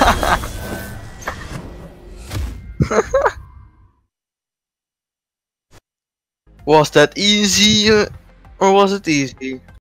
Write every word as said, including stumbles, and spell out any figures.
Was that easy, uh, or was it easy?